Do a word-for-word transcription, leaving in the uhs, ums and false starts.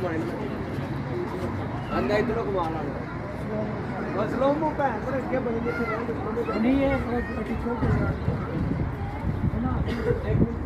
अंदर इतना कमाल आ बस लो मु भैन पर के बनी नहीं है छोटे है ना एक मिनट